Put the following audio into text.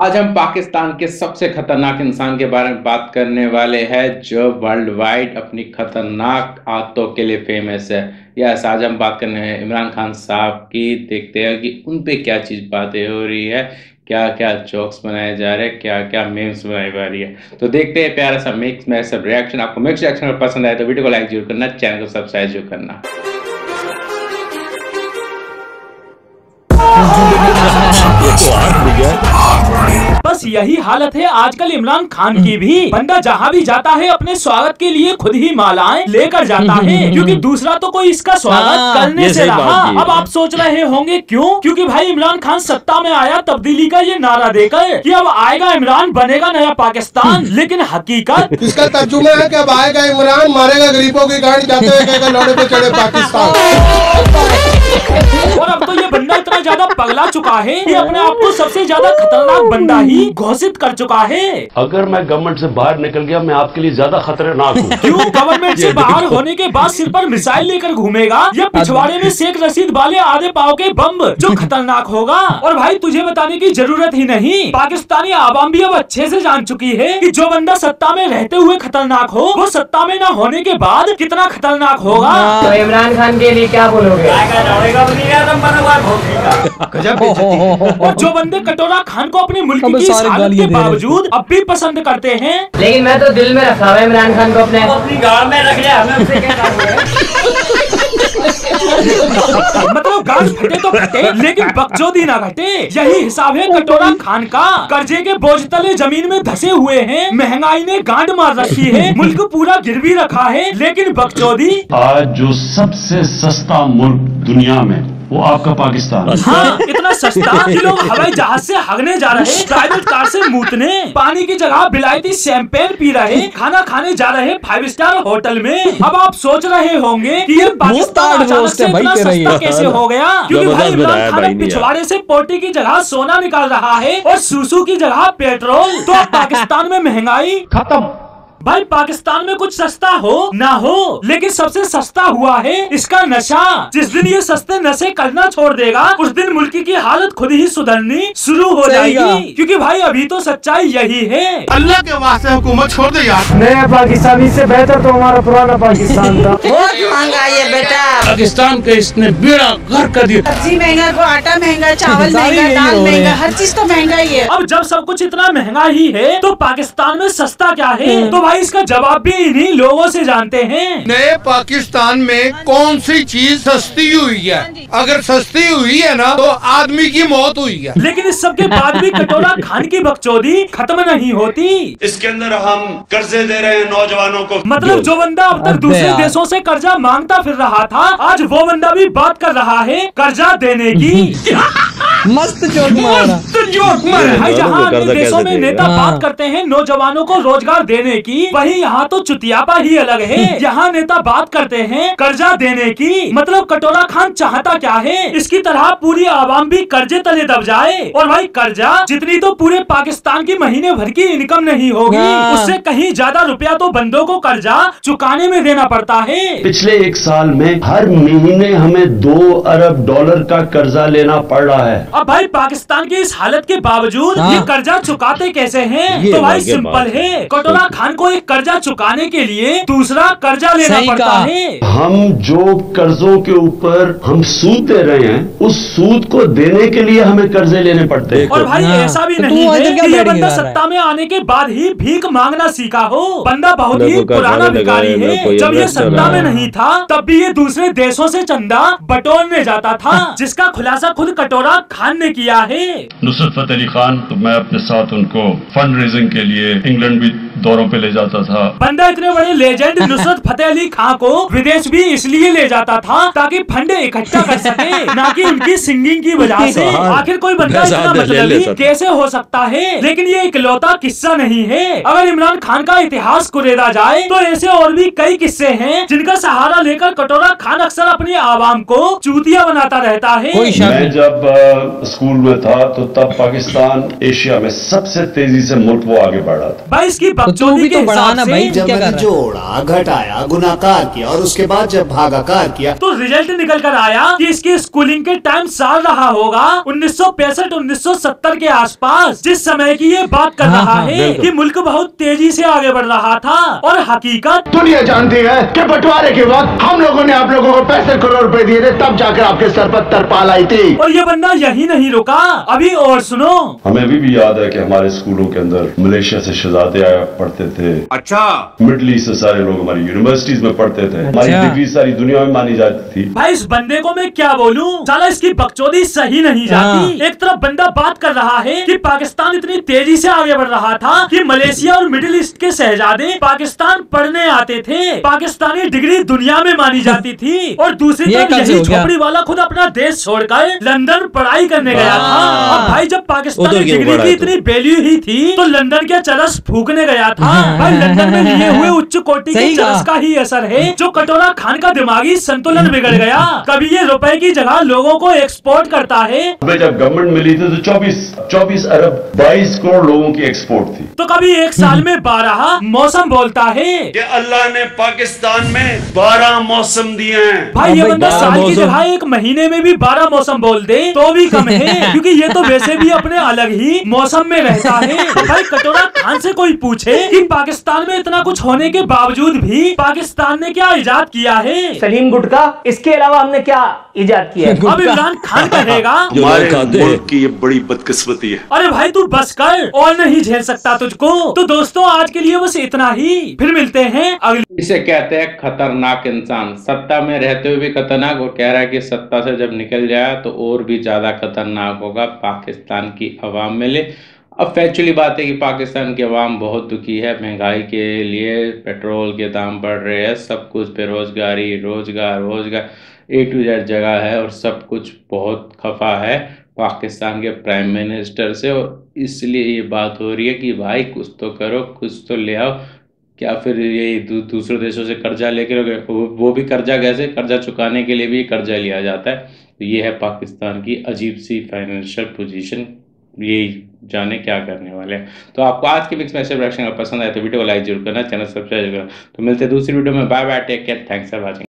आज हम पाकिस्तान के सबसे खतरनाक इंसान के बारे में बात करने वाले हैं जो वर्ल्ड वाइड अपनी खतरनाक आदतों के लिए फेमस है। यस, आज हम बात करने हैं इमरान खान साहब की। देखते हैं कि उन पे क्या चीज़ बातें हो रही है, क्या क्या जोक्स बनाए जा रहे हैं, क्या क्या मीम्स बनाई जा रही है। तो देखते हैं प्यारा सा मिक्स में सब रिएक्शन। आपको मिक्स रिएक्शन पसंद आए तो वीडियो को लाइक जरूर करना, चैनल को सब्सक्राइब जरूर करना। बस यही हालत है आजकल इमरान खान की भी। बंदा जहाँ भी जाता है अपने स्वागत के लिए खुद ही मालाएं लेकर जाता है, क्योंकि दूसरा तो कोई इसका स्वागत करने से रहा। अब आप सोच रहे होंगे क्यों? क्योंकि भाई इमरान खान सत्ता में आया तब्दीली का ये नारा देकर कि अब आएगा इमरान, बनेगा नया पाकिस्तान। लेकिन हकीकत इसका तर्जुमा है कि अब आएगा इमरान, मारेगा गरीबों की गांड, जाते हुए कहेगा लौड़े पे चढ़े पाकिस्तान। और अब तो ये बंदा इतना ज्यादा पगला चुका है कि अपने आप को सबसे ज्यादा खतरनाक बंदा ही घोषित कर चुका है। अगर मैं गवर्नमेंट से बाहर निकल गया, मैं आपके लिए ज्यादा खतरनाक हूँ। क्यों? गवर्नमेंट से बाहर होने के बाद सिर पर मिसाइल लेकर घूमेगा या पिछवाड़े में शेख रशीद वाले आधे पाव के बम, जो खतरनाक होगा। और भाई तुझे बताने की जरूरत ही नहीं, पाकिस्तानी आवाम भी अब अच्छे से जान चुकी है कि जो बंदा सत्ता में रहते हुए खतरनाक हो, वो सत्ता में न होने के बाद कितना खतरनाक होगा। तो इमरान खान के लिए क्या बोलोगे? और जो बंदे कटोरा खान को अपने मुल्क की इस हालत के बावजूद अब भी पसंद करते हैं, लेकिन मैं तो दिल में रखा हुआ इमरान खान को अपनी गाड़ में रख लिया। हमें उससे क्या मतलब गांड फटे तो फटे, लेकिन बकचोदी ना घटे। यही हिसाब है कटोरा खान का। कर्जे के बोझ तले जमीन में धसे हुए हैं, महंगाई ने गांड मार रखी है, मुल्क पूरा गिरवी रखा है, लेकिन बकचोदी। आज जो सबसे सस्ता मुल्क दुनिया में, वो आपका पाकिस्तान। हाँ, इतना सस्ता कि लोग हवाई जहाज से हगने जा रहे, प्राइवेट कार से मूतने, पानी की जगह बिलायती शैंपेन पी रहे, खाना खाने जा रहे 5 स्टार होटल में। अब आप सोच रहे होंगे कि ये पाकिस्तान अचानक से इतना सस्ता कैसे हो गया? क्योंकि भाई इमरान खान पिछवाड़े से पोटी की जगह सोना निकाल रहा है और सूसू की जगह पेट्रोल। तो अब पाकिस्तान में महंगाई खत्म। भाई पाकिस्तान में कुछ सस्ता हो ना हो, लेकिन सबसे सस्ता हुआ है इसका नशा। जिस दिन ये सस्ते नशे करना छोड़ देगा, उस दिन मुल्क की हालत खुद ही सुधरनी शुरू हो जाएगी। क्योंकि भाई अभी तो सच्चाई यही है। अल्लाह के वास्ते हुकूमत छोड़ दे यार। नया पाकिस्तानी से बेहतर तो हमारा पुराना पाकिस्तान था। बहुत महंगा है बेटा, पाकिस्तान का इसने बेड़ा गर्क कर दिया। सब्जी महंगा, को आटा महंगा, चावल महंगा, दाल महंगा, हर चीज तो महंगा ही है। अब जब सब कुछ इतना महंगा ही है, तो पाकिस्तान में सस्ता क्या है? तो भाई इसका जवाब भी इन्हीं लोगों से जानते हैं। नए पाकिस्तान में कौन सी चीज सस्ती हुई है? अगर सस्ती हुई है ना, तो आदमी की मौत हुई है। लेकिन इस सब के बाद भी कटोरा खान की बकचोदी खत्म नहीं होती। इसके अंदर हम कर्जे दे रहे हैं नौजवानों को। मतलब जो बंदा अब तक दूसरे देशों से कर्जा मांगता फिर रहा था, आज वो बंदा भी बात कर रहा है कर्जा देने की। मस्त जोक मारा। भाई जहाँ अन्य देशों में नेता बात करते हैं नौजवानों को रोजगार देने की, वही यहाँ तो चुतियापा ही अलग है। यहाँ नेता बात करते हैं कर्जा देने की। मतलब कटोरा खान चाहता क्या है? इसकी तरह पूरी आवाम भी कर्जे तले दब जाए। और भाई कर्जा जितनी तो पूरे पाकिस्तान की महीने भर की इनकम नहीं होगी, उससे कहीं ज्यादा रुपया तो बंदों को कर्जा चुकाने में देना पड़ता है। पिछले 1 साल में हर महीने हमें 2 अरब डॉलर का कर्जा लेना पड़ रहा है। अब भाई पाकिस्तान की इस हालत के बावजूद ये कर्जा चुकाते कैसे हैं? तो भाई सिंपल है, कटोरा खान को एक कर्जा चुकाने के लिए दूसरा कर्जा लेना पड़ता है। हम जो कर्जों के ऊपर हम सूद दे रहे हैं, उस सूद को देने के लिए हमें कर्जे लेने पड़ते हैं। और भाई ऐसा भी नहीं है कि ये बंदा सत्ता में आने के बाद ही भीख मांगना सीखा हो। बंदा बहुत ही पुराना भिखारी है। जब ये सत्ता में नहीं था, तब भी ये दूसरे देशों से चंदा बटोरने जाता था, जिसका खुलासा खुद कटोरा खान ने किया है। नुसरत फतेह अली खान, तो मैं अपने साथ उनको फंड रेजिंग के लिए इंग्लैंड भी दौरों पे ले जाता था। बंदा इतने बड़े लेजेंड नुसरत फतेह अली खान को विदेश भी इसलिए ले जाता था ताकि फंड इकट्ठा कर सके, ना कि उनकी सिंगिंग की वजह से। आखिर कोई बंदा इतना मतलबी कैसे हो सकता है? लेकिन ये इकलौता किस्सा नहीं है। अगर इमरान खान का इतिहास कुरेदा जाए तो ऐसे और भी कई किस्से हैं जिनका सहारा लेकर कटोरा खान अक्सर अपनी आवाम को चूतिया बनाता रहता है। मैं जब स्कूल में था, तो तब पाकिस्तान एशिया में सबसे तेजी से मुल्क वो आगे बढ़ा था। भाई इसकी बकचोदी के हिसाब से जब मैंने जोड़ा, घटाया, गुणाकार किया और उसके बाद जब भागाकार किया तो रिजल्ट निकल कर आया कि इसकी स्कूलिंग के टाइम साल रहा होगा 1965-1970 के आसपास, जिस समय की ये बात कर रहा है कि मुल्क बहुत तेजी से आगे बढ़ रहा था। और हकीकत दुनिया जानती है कि बंटवारे के वक्त हम लोगों ने आप लोगों को 65 करोड़ रुपए दिए थे, तब जाकर आपके सर पर तरपाल आई थी। और ये बंदा यही नहीं रुका, अभी और सुनो। हमें अभी भी याद है कि हमारे स्कूलों के अंदर मलेशिया से शहजादे आया पढ़ते थे। अच्छा, मिडल ईस्ट से सारे लोग हमारी यूनिवर्सिटीज में पढ़ते थे। हमारी डिग्री सारी दुनिया में मानी जाती थी। भाई इस बंदे को मैं क्या बोलूं, साला इसकी बकचोदी सही नहीं जाती। एक तरफ बंदा बात कर रहा है कि पाकिस्तान इतनी तेजी से आगे बढ़ रहा था कि मलेशिया और मिडिल ईस्ट के शहजादे पाकिस्तान पढ़ने आते थे, पाकिस्तानी डिग्री दुनिया में मानी जाती थी। और दूसरी तरफ यही झोपड़ी वाला खुद अपना देश छोड़कर लंदन पढ़ाई करने गया था। अब भाई जब पाकिस्तानी डिग्री की इतनी वैल्यू ही थी तो लंदन क्या चरस फूकने गया था। भाई लंदन में लिए हुए उच्च कोटि के चरस का ही असर है जो कटोरा खान का दिमागी संतुलन बिगड़ गया। कभी ये रुपए की जगह लोगों को एक्सपोर्ट करता है। जब गवर्नमेंट मिली थी तो 24 अरब 22 करोड़ लोगों की एक्सपोर्ट थी। तो कभी एक साल में 12 मौसम बोलता है। ये अल्लाह ने पाकिस्तान में 12 मौसम दिए हैं। भाई ये बंदा साल की जगह एक महीने में भी 12 मौसम बोल दे तो भी कम है, क्योंकि ये तो वैसे भी अपने अलग ही मौसम में रहता है। भाई कटोरा खान से कोई पूछे कि पाकिस्तान में इतना कुछ होने के बावजूद भी पाकिस्तान ने क्या इजाद किया है। सलीम गुटका, इसके अलावा हमने क्या इजाद किया है? अब इमरान खान कहेगा हमारे मुल्क की ये बड़ी बदकिस्मती है। अरे भाई तू बस कर, और नहीं झेल सकता तुझको। तो दोस्तों आज के लिए बस इतना ही, फिर मिलते हैं अगले। इसे कहते हैं खतरनाक इंसान। सत्ता में रहते हुए भी खतरनाक, वो कह रहा है कि सत्ता से जब निकल जाए तो और भी ज्यादा खतरनाक होगा पाकिस्तान की अवाम में ले। अब फैक्चुअली बात है कि पाकिस्तान की अवाम बहुत दुखी है। महंगाई के लिए पेट्रोल के दाम बढ़ रहे हैं, सब कुछ बेरोजगारी, रोजगार A to Z जगह है और सब कुछ बहुत खफा है पाकिस्तान के प्राइम मिनिस्टर से। और इसलिए ये बात हो रही है कि भाई कुछ तो करो, कुछ तो ले आओ। क्या फिर ये दूसरे देशों से कर्जा लेकर, वो भी कर्जा कैसे, कर्जा चुकाने के लिए भी कर्जा लिया जाता है। तो ये है पाकिस्तान की अजीब सी फाइनेंशियल पोजीशन। ये जाने क्या करने वाले हैं। तो आपको आज की मिक्स मैच रिएक्शन पसंद आए तो वीडियो को लाइक जरूर करना, चैनल सब्सक्राइब करना। तो मिलते हैं दूसरी वीडियो में। Bye bye, take care, thanks for watching.